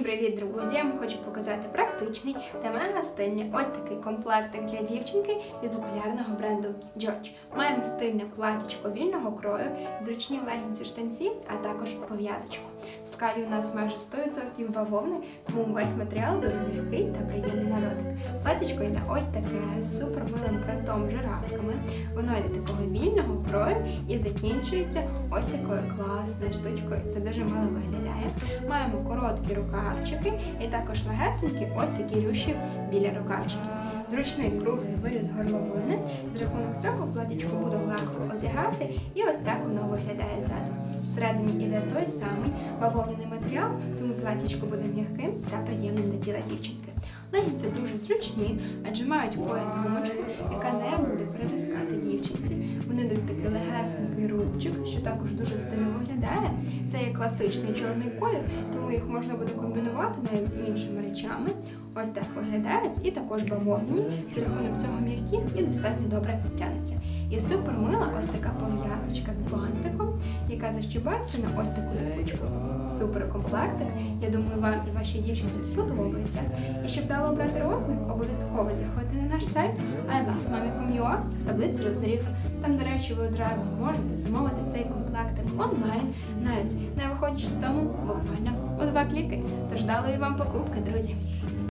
Всім привіт, друзі! Я вам хочу показати практичний та мега стильний ось такий комплектик для дівчинки від популярного бренду George. Маємо стильне платічко вільного крою, зручні легінці штанці, а також пов'язочку. В скалі у нас майже 100% бавовни, тому весь матеріал дуже м'який та приємний на дотик. Платічко йде ось таке з супермилим принтом жирафками. Воно йде такого вільного крою і закінчується ось такою класною штучкою. Це дуже мило виглядає. Маємо короткі рукавчики і також легесенькі ось такі рюші біля рукавчиків. Зручний круглий виріз горловини. З рахунок цього платічко буде легко одягати і ось так воно виглядає ззаду. Всередині йде той самий бавовняний матеріал, тому платічко буде м'яким та приємним до тіла дівчинки. Легінці дуже зручні, адже мають пояс гумочку, яка не буде притискати дівчинці. Вони дають такий легесенький рубчик, що також дуже стильно виглядає. Це є класичний чорний колір, тому їх можна буде комбінувати навіть з іншими речами. Ось так виглядають і також бавовняні, з рахунок цього м'які і достатньо добре тянеться. І супер мила ось така пов'язочка з бантиком, яка защібається на ось таку ліпучку. Супер комплектик, я думаю, вам і вашій дівчинці сподобається. І щоб дало обрати розмір, обов'язково заходьте на наш сайт ilovemami.com.ua в таблиці розмірів. Там, до речі, ви одразу зможете замовити цей комплектик онлайн, навіть не виходячи з дому буквально у 2 кліки. Тож вдалої вам покупки, друзі!